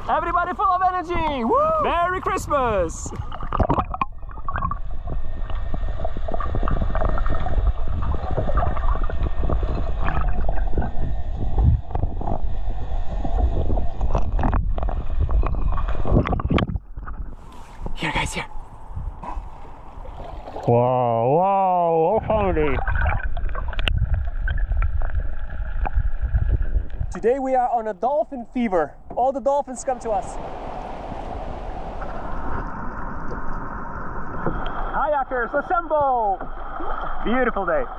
Everybody full of energy! Woo! Merry Christmas! Here, guys, here. Wow, wow, hungry. Today we are on a dolphin fever. All the dolphins come to us. Kayakers, assemble! Beautiful day.